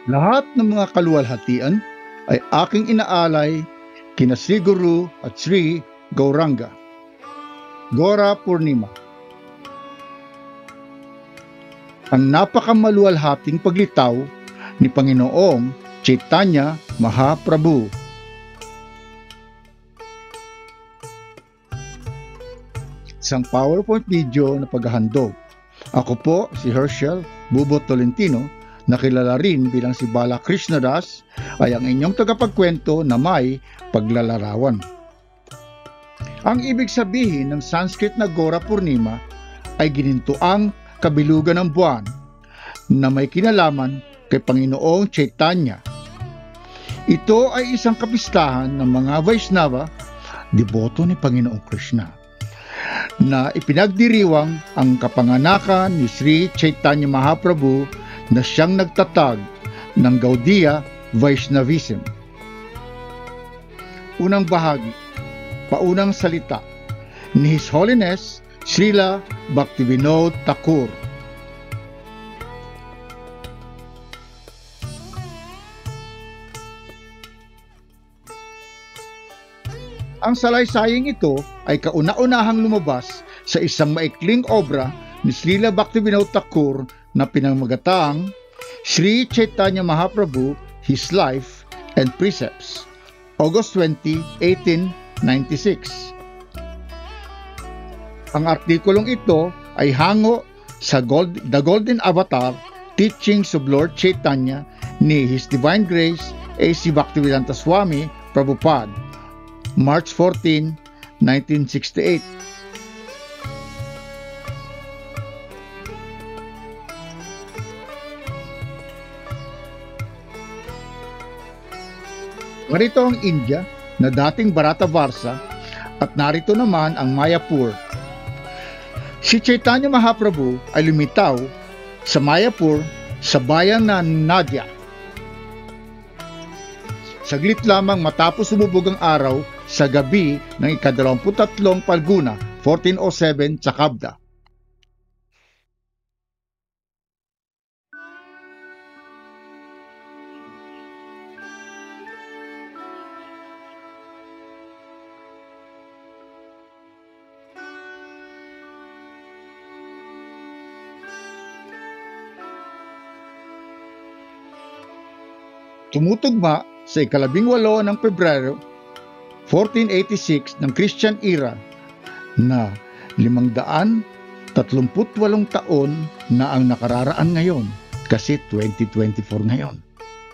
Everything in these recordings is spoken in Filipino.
Lahat ng mga kaluwalhatian ay aking inaalay kina Sri Guru at Sri Gauranga. GAURA PURNIMA. Ang napakamaluwalhating paglitaw ni Panginoong Chaitanya Mahaprabhu. Isang PowerPoint video na paghahandog. Ako po si Herschel Bubo Tolentino, na kilala rin bilang si Bala Krishna Das, ay ang inyong tagapagkwento na may paglalarawan. Ang ibig sabihin ng Sanskrit na GAURA Purnima ay ginintuang kabilugan ng buwan na may kinalaman kay Panginoong Chaitanya. Ito ay isang kapistahan ng mga Vaishnava, deboto ni Panginoong Krishna, na ipinagdiriwang ang kapanganakan ni Sri Chaitanya Mahaprabhu na siyang nagtatag ng Gaudiya Vaishnavism. Unang bahagi, paunang salita ni His Holiness Srila Bhaktivinoda Thakur. Ang salaysaying ito ay kauna-unahang lumabas sa isang maikling obra ni Srila Bhaktivinoda Thakur na pinamagatang Sri Chaitanya Mahaprabhu, His Life and Precepts, August 20, 1896. Ang artikulong ito ay hango sa The Golden Avatar, Teachings of Lord Chaitanya ni His Divine Grace A.C. Bhaktivedanta Swami Prabhupada, March 14, 1968. Narito ang India na dating Bharatavarsa at narito naman ang Mayapur. Si Chaitanya Mahaprabhu ay lumitaw sa Mayapur sa bayan na Nadia. Saglit lamang matapos umubog ang araw sa gabi ng ika-23 Palguna, 1407 sa Kabda. Tumutugma sa ika-18 ng Pebrero 1486 ng Christian era na 538 taon na ang nakararaan ngayon, kasi 2024 ngayon.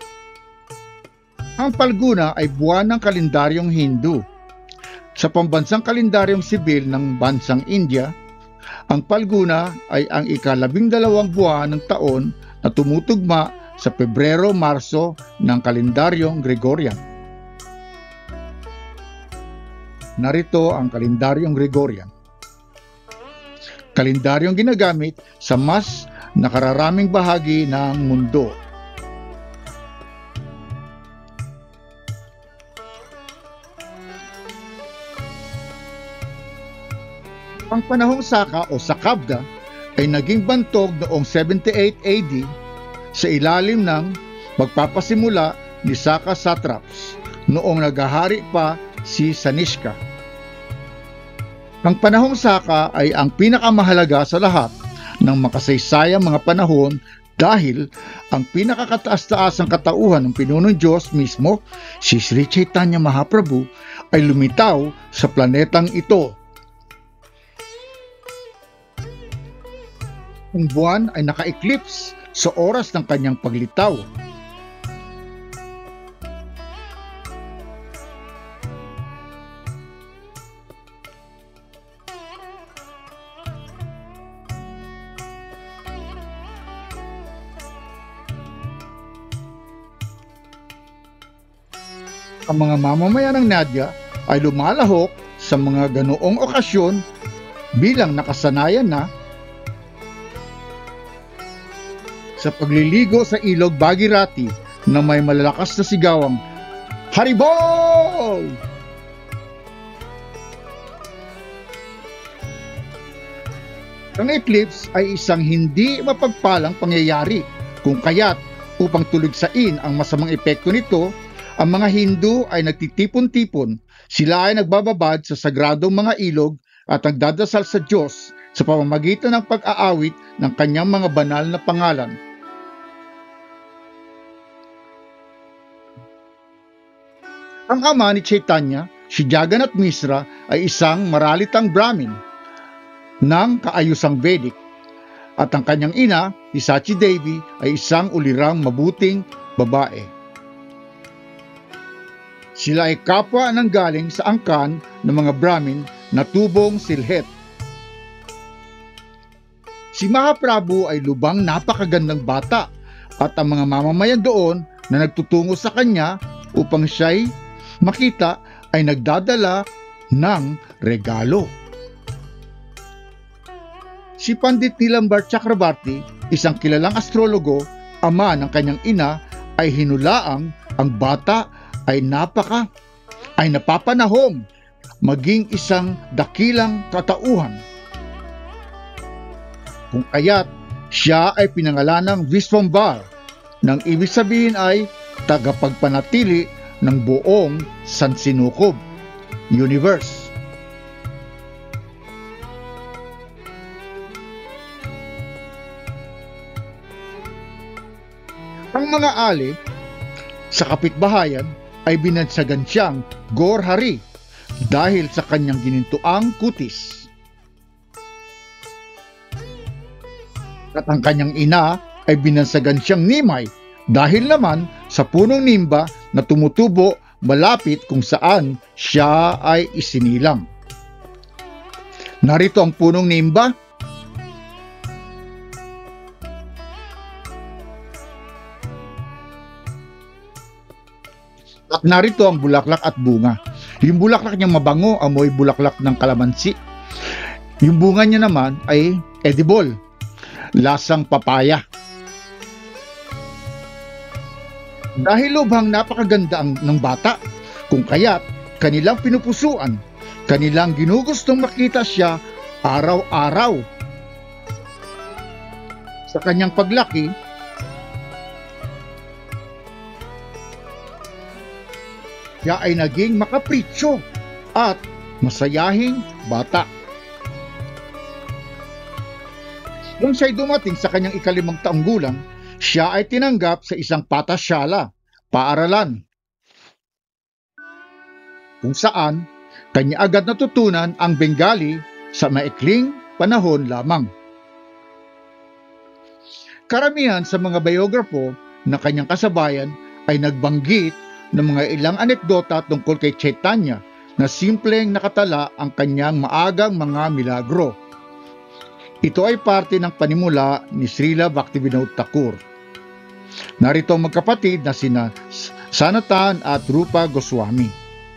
Ang Palguna ay buwan ng kalendaryong Hindu. Sa pambansang kalendaryong sibil ng bansang India, ang Palguna ay ang ika-12 buwan ng taon na tumutugma sa Pebrero-Marso ng kalendaryong Gregorian. Narito ang kalendaryong Gregorian. Kalendaryong ginagamit sa mas nakararaming bahagi ng mundo. Ang panahong Saka o Sakabda ay naging bantog noong 78 AD sa ilalim ng magpapasimula ni Saka satraps noong naghahari pa si Sanishka. Ang panahong Saka ay ang pinakamahalaga sa lahat ng makasaysayang mga panahon dahil ang pinakakataas-taas ang katauhan ng pinunong Diyos mismo, si Sri Chaitanya Mahaprabhu, ay lumitaw sa planetang ito. Ang buwan ay naka-eclipse sa oras ng kanyang paglitaw. Ang mga mamamayan ng Nadia ay lumalahok sa mga ganoong okasyon bilang nakasanayan na sa pagliligo sa ilog Bhagirathi na may malalakas na sigawang Haribol! Ang eclipse ay isang hindi mapagpalang pangyayari kung kaya't Upang tuligsain ang masamang epekto nito, ang mga Hindu ay nagtitipon-tipon. Sila ay nagbababad sa sagradong mga ilog at nagdadasal sa Diyos sa pamamagitan ng pag-aawit ng kanyang mga banal na pangalan. Ang ama ni Chaitanya, si Jagannath Misra, ay isang maralitang Brahmin ng kaayusang Vedic, at ang kanyang ina, si Sachi Devi, ay isang ulirang mabuting babae. Sila ay kapwa nang galing sa angkan ng mga Brahmin na tubong silhet. Si Mahaprabhu ay lubang napakagandang bata at ang mga mamamayan doon na nagtutungo sa kanya upang siya'y makita ay nagdadala ng regalo. Si Pandit Nilambar Chakrabarti, isang kilalang astrologo, ama ng kanyang ina, ay hinulaang ang bata ay napapanahong maging isang dakilang katauhan. Kung kaya't siya ay pinangalanang Visvambar, nang ibig sabihin ay tagapagpanatili ng buong sansinukob, universe. Ang mga ali sa kapitbahayan ay binansagan siyang Gaurhari dahil sa kanyang ginintuang kutis. At ang kanyang ina ay binansagan siyang Nimay dahil naman sa punong nimba na tumutubo malapit kung saan siya ay isinilang. Narito ang punong nimba. At narito ang bulaklak at bunga. Yung bulaklak niya mabango, amoy bulaklak ng kalamansi. Yung bunga niya naman ay edible, lasang papaya. Dahil lubhang napakaganda ng bata, kung kaya't kanilang pinupusuan, kanilang ginugustong makita siya araw-araw. Sa kanyang paglaki, siya ay naging makapritsyo at masayahing bata. Nung siya'y dumating sa kanyang ikalimang taong gulang, siya ay tinanggap sa isang patasyala, paaralan, kung saan kanya agad natutunan ang Bengali sa maikling panahon lamang. Karamihan sa mga biographer na kanyang kasabayan ay nagbanggit ng mga ilang anekdota tungkol kay Chaitanya na simpleng nakatala ang kanyang maagang mga milagro. Ito ay parte ng panimula ni Srila Bhaktivinoda Thakur. Narito ang magkapatid na sina Sanatan at Rupa Goswami.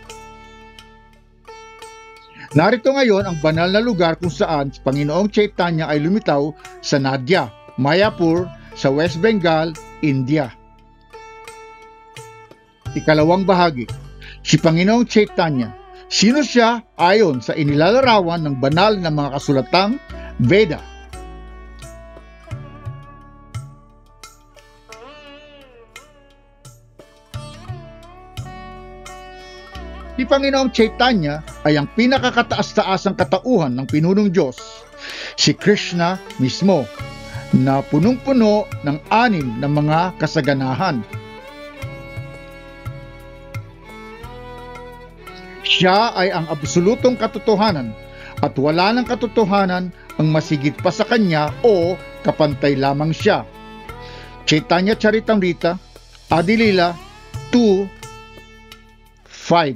Narito ngayon ang banal na lugar kung saan Panginoong Chaitanya ay lumitaw sa Nadia, Mayapur sa West Bengal, India. Ikalawang bahagi, si Panginoong Chaitanya. Sino siya ayon sa inilalarawan ng banal na mga kasulatang Veda? Si Panginoong Chaitanya ay ang pinakakataas-taasang katauhan ng pinunong Diyos, si Krishna mismo, na punong-puno ng 6 na mga kasaganahan. Siya ay ang absolutong katotohanan at wala ng katotohanan ang masigit pa sa kanya o kapantay lamang siya. Chaitanya Charitamrita, Adilila 2:5.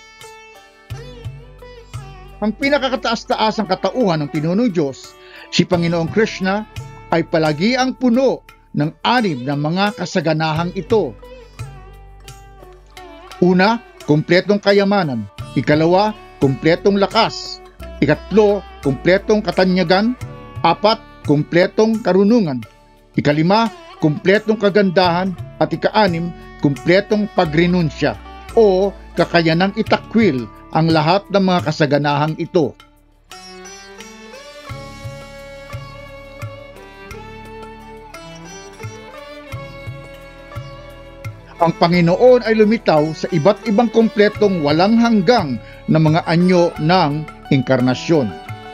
Ang pinakakataas-taasang katauhan ng pinunong Diyos, si Panginoong Krishna, ay palagi ang puno ng 6 na mga kasaganahang ito. Una, kumpletong kayamanan. Ikalawa, kumpletong lakas. Ikatlo, kumpletong katanyagan. 4, kumpletong karunungan. Ikalima, kumpletong kagandahan. At ika-6, kumpletong pagrenunsya o kakayanang itakwil ang lahat ng mga kasaganahang ito. Ang Panginoon ay lumitaw sa iba't ibang kumpletong walang hanggang na mga anyo ng inkarnasyon.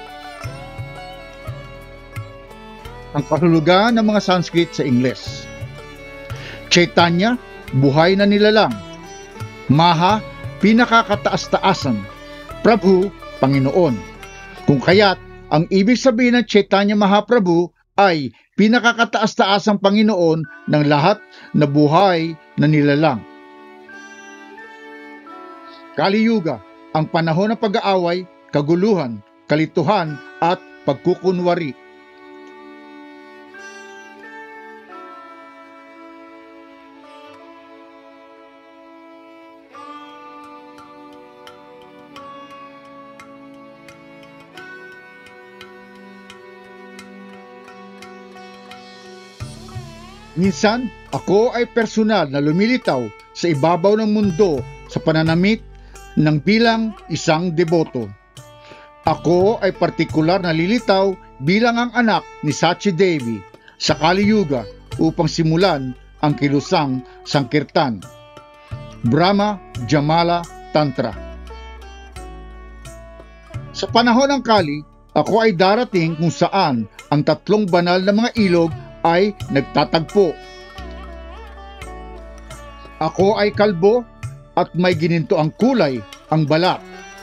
Ang kahulugan ng mga Sanskrit sa Ingles. Chaitanya, buhay na nilalang. Maha, pinakakataas-taasan. Prabhu, Panginoon. Kung kaya't, ang ibig sabihin ng Chaitanya Mahaprabhu ay pinakakataas-taasang Panginoon ng lahat na buhay na nilalang. Kali Yuga, ang panahon ng pag-aaway, kaguluhan, kalituhan at pagkukunwari. Minsan, ako ay personal na lumilitaw sa ibabaw ng mundo sa pananamit ng bilang isang deboto. Ako ay partikular na lilitaw bilang ang anak ni Sachi Devi sa Kali Yuga upang simulan ang kilusang sangkirtan. Brahma Jamala Tantra. Sa panahon ng Kali, ako ay darating kung saan ang tatlong banal na mga ilog ay nagtatagpo. Ako ay kalbo at may gininto ang kulay ang balat.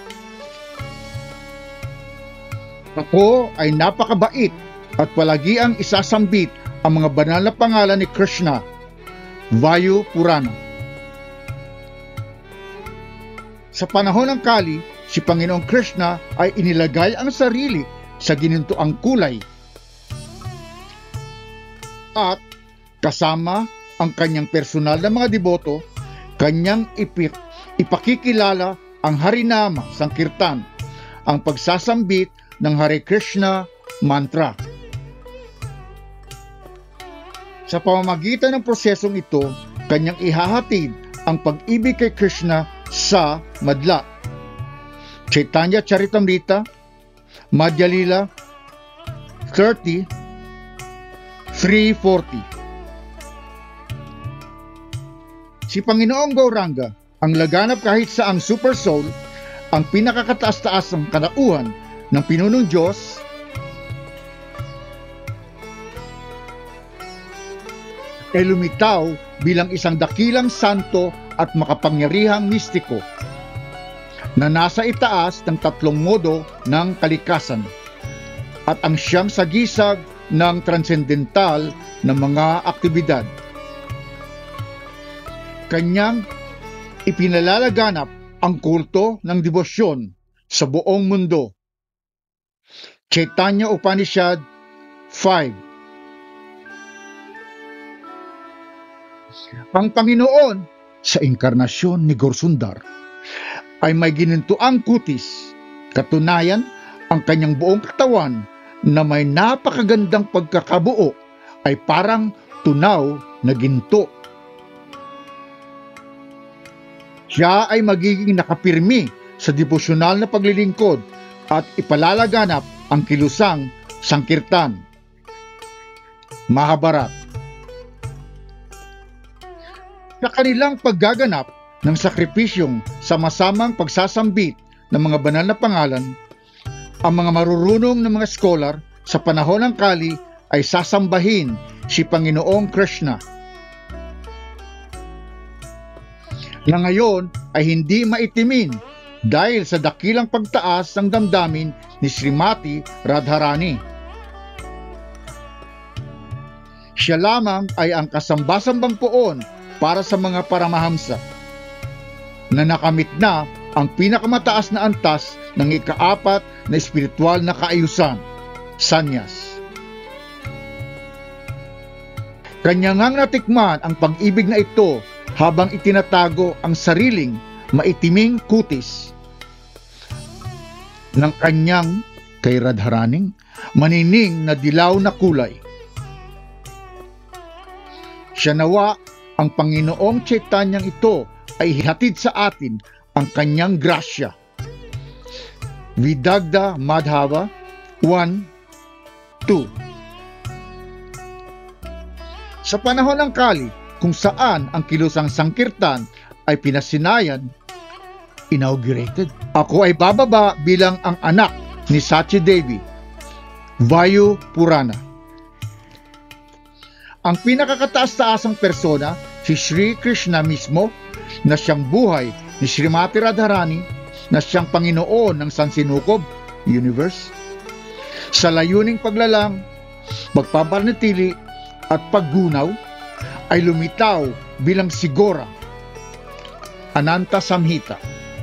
Ako ay napakabait at palagi ang isasambit ang mga banal na pangalan ni Krishna. Vayu Purana. Sa panahon ng Kali, si Panginoong Krishna ay inilagay ang sarili sa ginintoang kulay at kasama ang kanyang personal na mga deboto, kanyang ipakikilala ang Harinama Sankirtan, ang pagsasambit ng Hare Krishna mantra. Sa pamamagitan ng prosesong ito, kanyang ihahatid ang pag-ibig kay Krishna sa madla. Chaitanya Charitamrita, Madhya Lila 30, 340. Si Panginoong Gauranga ang laganap kahit saang super soul, ang pinakakataas-taasang katauhan ng pinunong Diyos, ay lumitaw bilang isang dakilang santo at makapangyarihang mistiko na nasa itaas ng tatlong modo ng kalikasan at ang siyang sagisag ng transcendental na mga aktibidad. Kanyang ipinalalaganap ang kulto ng debosyon sa buong mundo. Chaitanya Upanishad 5. Ang Panginoon sa inkarnasyon ni Gaurasundar ay may ginintuang kutis. Katunayan, ang kanyang buong katawan na may napakagandang pagkakabuo ay parang tunaw na ginto. Siya ay magiging nakapirmi sa devosyonal na paglilingkod at ipalalaganap ang kilusang sangkirtan. Mahabharat. Sa kanilang paggaganap ng sakripisyong sama-samang pagsasambit ng mga banal na pangalan, ang mga marurunong na mga scholar sa panahon ng Kali ay sasambahin si Panginoong Krishna, na ngayon ay hindi maitimin dahil sa dakilang pagtaas ng damdamin ni Srimati Radharani. Siya lamang ay ang kasambasambang poon para sa mga paramahamsa na nakamit na ang pinakamataas na antas ng ika-4 na espiritual na kaayusan, sannyas. Kanya ngang natikman ang pag-ibig na ito habang itinatago ang sariling maitiming kutis ng kanyang kay Radharaning manining na dilaw na kulay. Siya nawa ang Panginoong Chaitanyang ito ay hihatid sa atin ang kanyang grasya. Vidagda Madhava 1:2. Sa panahon ng Kali, kung saan ang kilusang sankirtan ay pinasinayan, inaugurated. Ako ay bababa bilang ang anak ni Sachi Devi, Vayu Purana. Ang pinakakataas-taasang persona, si Sri Krishna mismo, na siyang buhay ni Srimati Radharani, na siyang Panginoon ng Sansinukob, Universe, sa layuning paglalang, pagpapanatili at paggunaw, ay lumitaw bilang si GAURA, Ananta Samhita.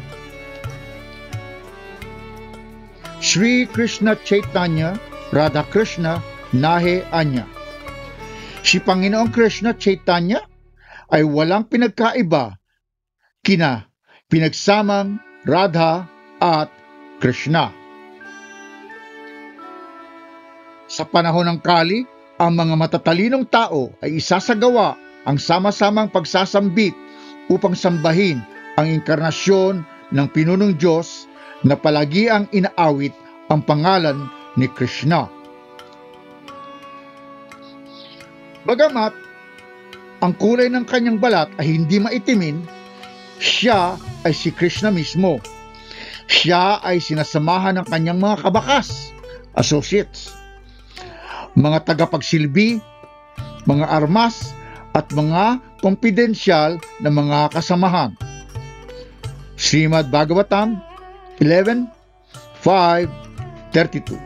Sri Krishna Chaitanya Radha Krishna Nahe Anya. Si Panginoong Krishna Chaitanya ay walang pinagkaiba kina pinagsamang Radha at Krishna. Sa panahon ng Kali, ang mga matatalinong tao ay isasagawa ang sama-samang pagsasambit upang sambahin ang inkarnasyon ng pinunong Diyos na palagi ang inaawit ang pangalan ni Krishna. Bagamat ang kulay ng kanyang balat ay hindi maitimin, siya ay si Krishna mismo. Siya ay sinasamahan ng kanyang mga kabakas, associates, mga tagapagsilbi, mga armas, at mga kompidensyal na mga kasamahan. Srimad Bhagavatam 11:5-32.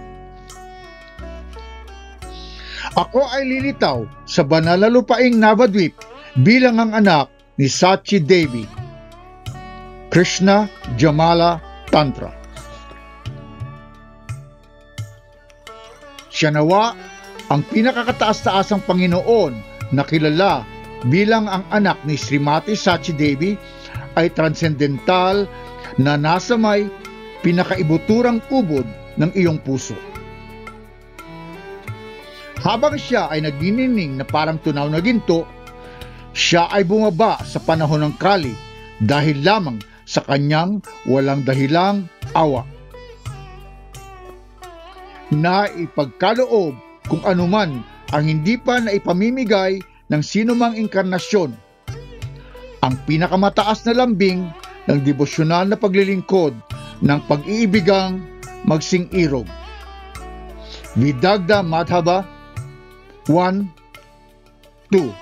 Ako ay lilitaw sa banal na lupaing Navadvip bilang ang anak ni Sachi Devi, Krishna Jamala Tantra. Siya nawa ang pinakakataas-taasang Panginoon na kilala bilang ang anak ni Srimati Sachi Devi ay transcendental na nasa may pinakaibuturang ubod ng iyong puso. Habang siya ay nagnining na parang tunaw na ginto, siya ay bumaba sa panahon ng Kali dahil lamang sa kanyang walang dahilang awa. Na ipagkaloob kung anuman ang hindi pa na ipamimigay ng sinumang inkarnasyon, ang pinakamataas na lambing ng devosyonal na paglilingkod ng pag-iibigang magsing-irog. Vidagda Madhava 1:2.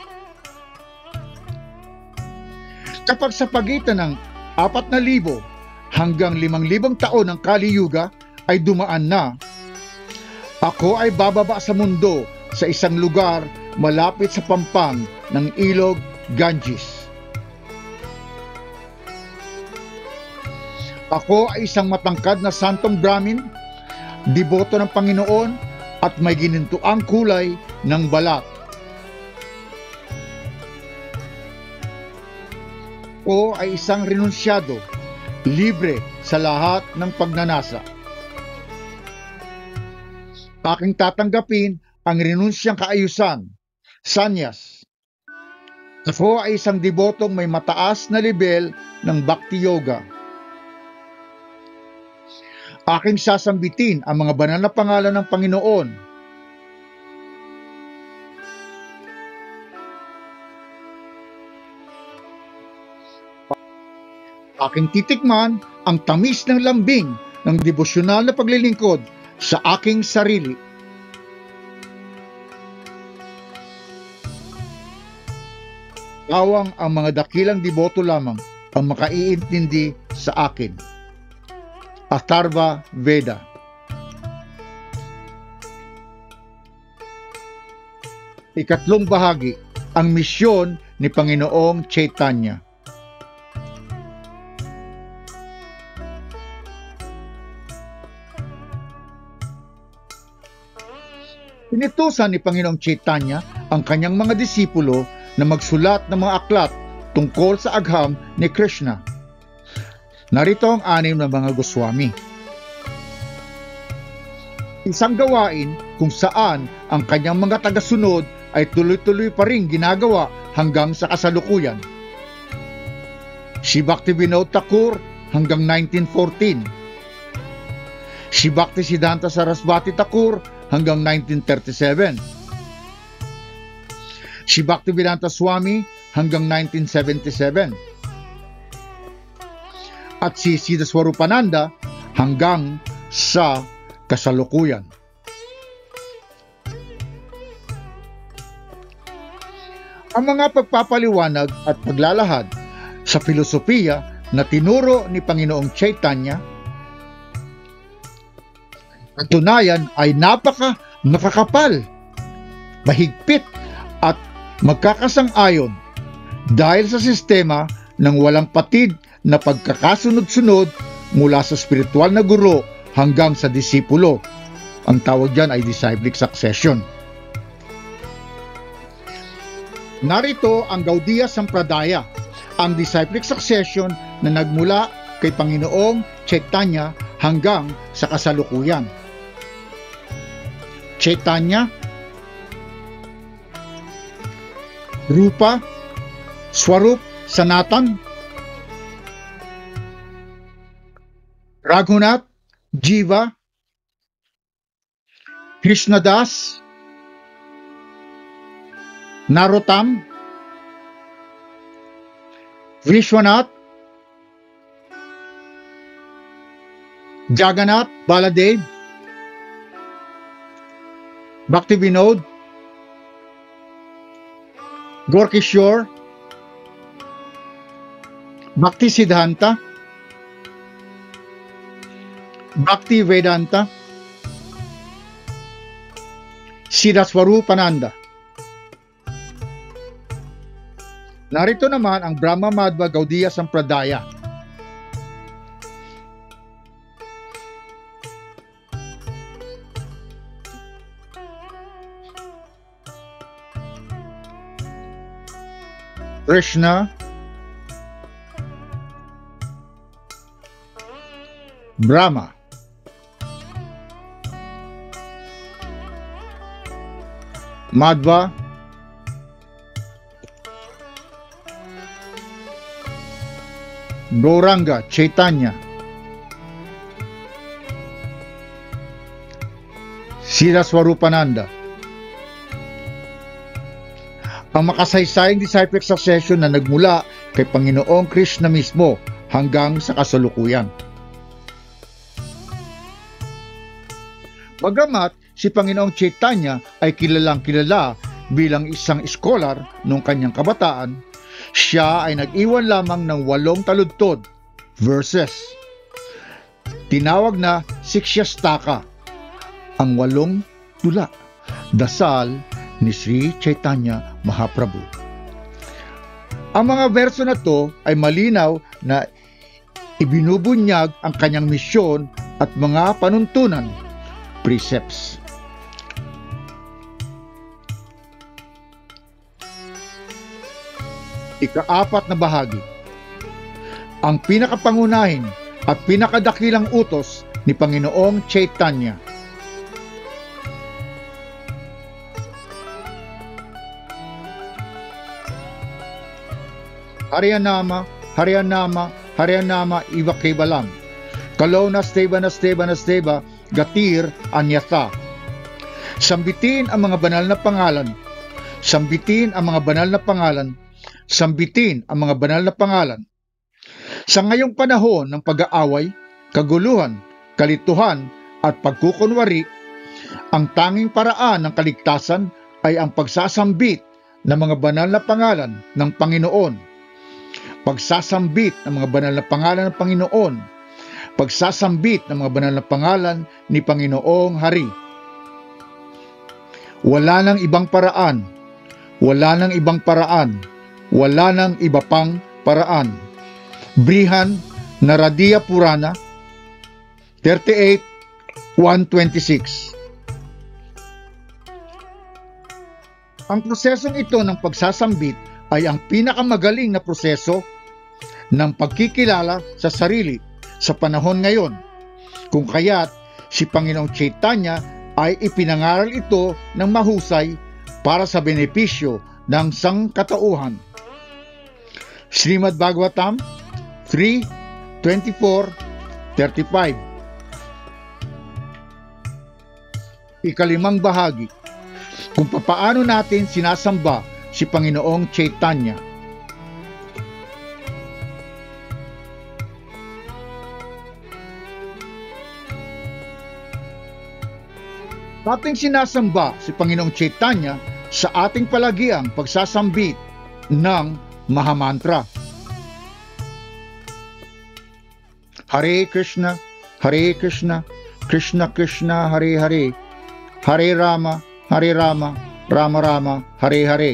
Kapag sa pagitan ng 4,000 hanggang 5,000 taon ng Kali Yuga ay dumaan na, ako ay bababa sa mundo sa isang lugar malapit sa pampang ng ilog Ganges. Ako ay isang matangkad na santong Brahmin, deboto ng Panginoon at may ginintuang kulay ng balat. Ako ay isang renunsyado, libre sa lahat ng pagnanasa. Aking tatanggapin ang renunsyang kaayusan, sannyas. Ako ay isang debotong may mataas na level ng bhakti yoga. Aking sasambitin ang mga banal na pangalan ng Panginoon. Aking titikman ang tamis ng lambing ng devosyonal na paglilingkod sa aking sarili. Tawang ang mga dakilang deboto lamang ang makaiintindi sa akin. Atharva Veda. Ikatlong bahagi, ang misyon ni Panginoong Chaitanya. Inutusan ni Panginoong Chaitanya ang kanyang mga disipulo na magsulat ng mga aklat tungkol sa agham ni Krishna. Narito ang 6 na mga Goswami. Isang gawain kung saan ang kanyang mga tagasunod ay tuloy-tuloy pa rin ginagawa hanggang sa kasalukuyan. Si Bhaktivinoda Thakur hanggang 1914. Si Bhaktisiddhanta Saraswati Thakur hanggang 1937. Si Bhaktivedanta Swami hanggang 1977. At si Siddha Swarupananda hanggang sa kasalukuyan. Ang mga pagpapaliwanag at paglalahad sa filosofiya na tinuro ni Panginoong Chaitanya, katunayan ay makakapal, mahigpit at magkakasang-ayon dahil sa sistema ng walang patid na pagkakasunod-sunod mula sa spiritual na guro hanggang sa disipulo. Ang tawag dyan ay disciplic succession. Narito ang Gaudiya Sampradaya, ang disciplic succession na nagmula kay Panginoong Chaitanya hanggang sa kasalukuyan. Chaitanya, Rupa, Swarup, Sanatan, Raghunath, Jiva, Krishnadas, Narottam, Vishwanath, Jagannath, Baladev, Bhaktivinoda, Gorkishore, Bhakti Siddhanta, Bhakti Vedanta, Siddha Swarupananda. Narito naman ang Brahma Madhva Gaudiya Sampradaya. Krishna, Brahma, Madhva, Gauranga, Chaitanya, Siddha Swarupananda. Ang makasaysayang disciplic succession na nagmula kay Panginoong Krishna mismo hanggang sa kasalukuyan. Bagamat si Panginoong Chaitanya ay kilalang kilala bilang isang scholar noong kanyang kabataan, siya ay nag-iwan lamang ng 8 taludtod, verses. Tinawag na Sikshastaka, ang 8 tula, dasal ni Sri Chaitanya Mahaprabhu. Ang mga verso na to ay malinaw na ibinubunyag ang kanyang misyon at mga panuntunan, precepts. Ika-4 na bahagi. Ang pinakapangunahin at pinakadakilang utos ni Panginoong Chaitanya. Haryanama, Haryanama, Haryanama, Iva Kevalam. Kalona Steva na Steva na Steva, Gatir Anyatha. Sambitin ang mga banal na pangalan. Sambitin ang mga banal na pangalan. Sambitin ang mga banal na pangalan. Sa ngayong panahon ng pag-aaway, kaguluhan, kalituhan at pagkukunwari, ang tanging paraan ng kaligtasan ay ang pagsasambit ng mga banal na pangalan ng Panginoon. Pagsasambit ng mga banal na pangalan ng Panginoon. Pagsasambit ng mga banal na pangalan ni Panginoong Hari. Wala nang ibang paraan. Wala nang ibang paraan. Wala nang iba pang paraan. Brihan Naradiya Purana 38:126. Ang prosesong ito ng pagsasambit ay ang pinakamagaling na proseso ng pagkikilala sa sarili sa panahon ngayon, kung kaya't si Panginoong Chaitanya ay ipinangaral ito ng mahusay para sa benepisyo ng sangkatauhan. Srimad Bhagavatam 3:24-35. Ika-5 bahagi, kung papaano natin sinasamba si Panginoong Chaitanya. Ating sinasamba si Panginoong Chaitanya sa ating palagiang pagsasambit ng Mahamantra. Hare Krishna, Krishna Krishna, Hare Hare, Hare Rama, Rama Rama, Hare Hare.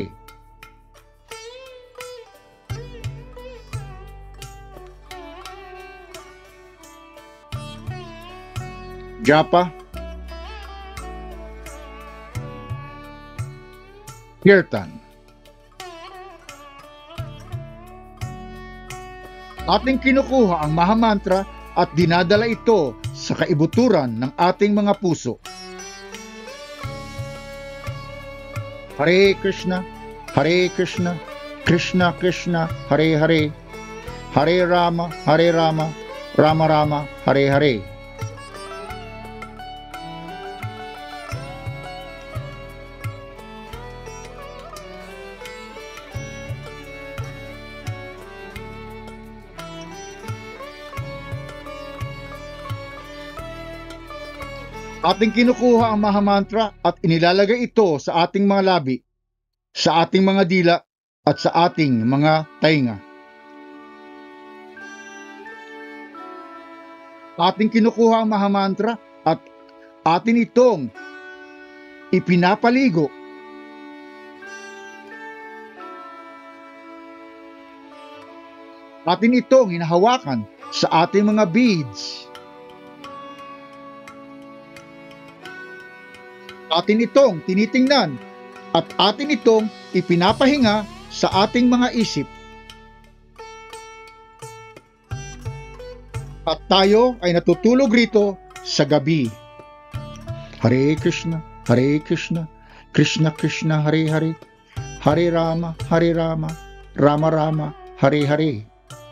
Japa, Kirtan. Ating kinukuha ang Mahamantra at dinadala ito sa kaibuturan ng ating mga puso. Hare Krishna, Krishna Krishna, Hare Hare, Hare Rama, Rama Rama, Hare Hare. Ating kinukuha ang Mahamantra at inilalagay ito sa ating mga labi, sa ating mga dila at sa ating mga tainga. Ating kinukuha ang Mahamantra at atin itong ipinapaligo. Atin itong hinahawakan sa ating mga beads. Atin itong tinitingnan at atin itong ipinapahinga sa ating mga isip. At tayo ay natutulog rito sa gabi. Hare Krishna, Krishna Krishna, Hare Hare, Hare Rama, Rama Rama, Hare Hare.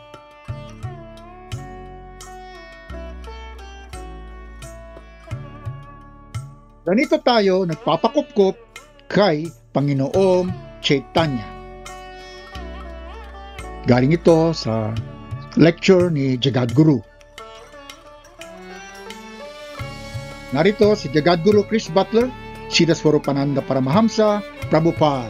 Ganito tayo nagpapakupkup kay Panginoong Chaitanya. Galing ito sa lecture ni Jagadguru. Narito si Jagadguru Chris Butler, Srila Swarupananda Paramahamsa, Prabhupada.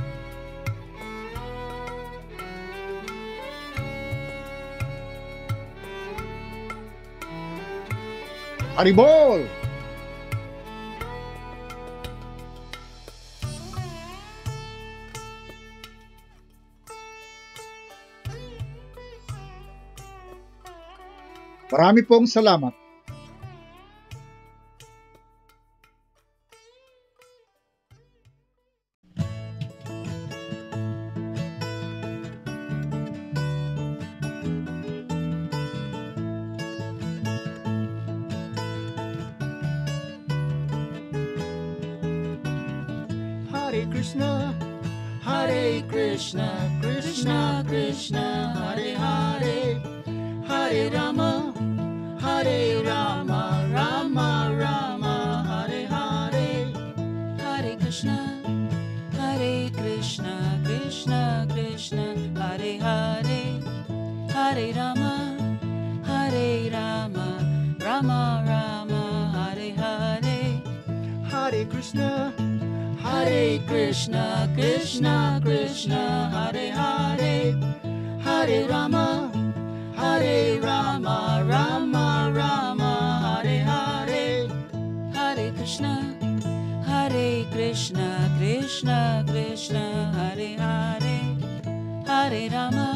Haribol! Marami pong salamat. Hare Krishna, Krishna Krishna, Hare Hare, Hare Rama, Rama Rama, Hare Hare, Hare Krishna, Krishna Krishna, Hare Hare, Hare Rama, Rama Rama, Hare Hare, Hare Krishna, Krishna Krishna, Hare Hare, Hare Rama, Rama Rama, Hare Hare, Hare Krishna, Krishna Krishna, Hare Hare, Hare Rama,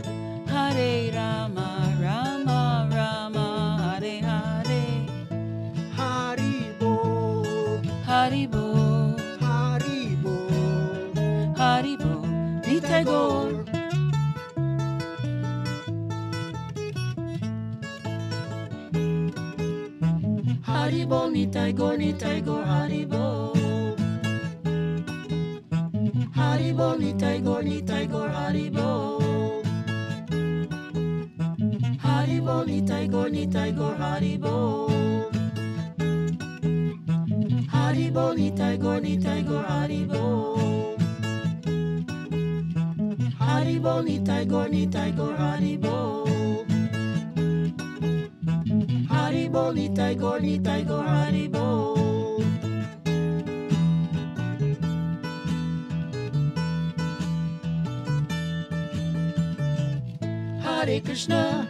Rama Rama, Hare Hare. Haribo, Haribo, Haribo, Haribo, Nitai Gaur. Haribo, Nitai Gaur, Haribo. Haribo, Nitai Gaur, Haribo. Haribo, Nitai Gaur, Haribo. Haribo, Nitai Gaur, Haribo. Haribo, Nitai Gaur, Haribo. Haribo, Nitai Gaur, Haribo. Hare Krishna,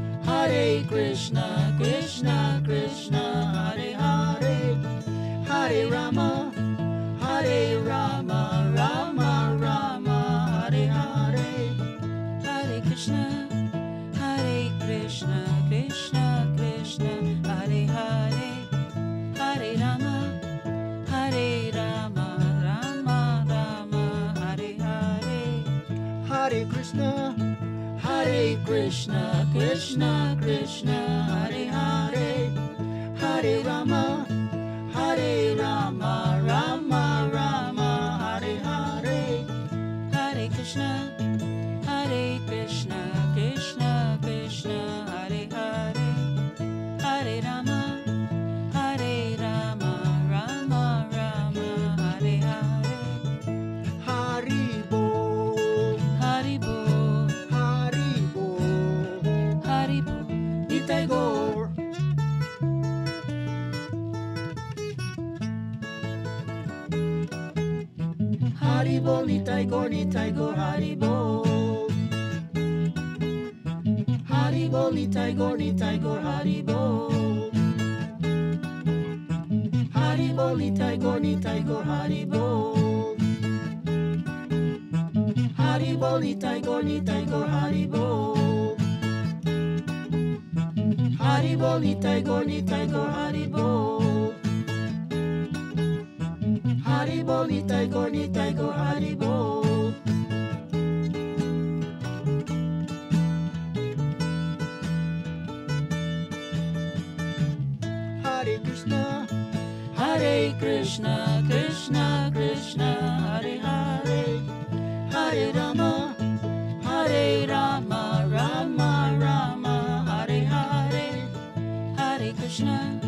Krishna Krishna, Hare Hare, Hare Rama, Rama Rama, Hare Hare, Hare Krishna, Krishna Krishna, Hare Hare, Hare Rama, Rama Rama, Hare Hare, Hare Krishna, Krishna Krishna, Hare Hare, Hare Rama, Rama Rama, Hare Hare, Hare Krishna, Krishna Krishna, Hare Hare, Hare Rama, Rama Rama, Hare Hare, Haribo, Haribo, Haribo, Haribo, Nitai Gaur. Haribo, Nitai Gaur, Haribo. Haribo, Nitai Gaur, Haribo. Haribo, Nitai Gaur, Haribo. Haribo, Nitai Gaur, Haribo. Haribo, Nitai Gaur, Haribo. Haribo, Nitai Gaur, Haribo. Hare Krishna, Krishna Krishna, Hare Hare, Hare Rama, Rama Rama, Hare Hare, Hare Krishna,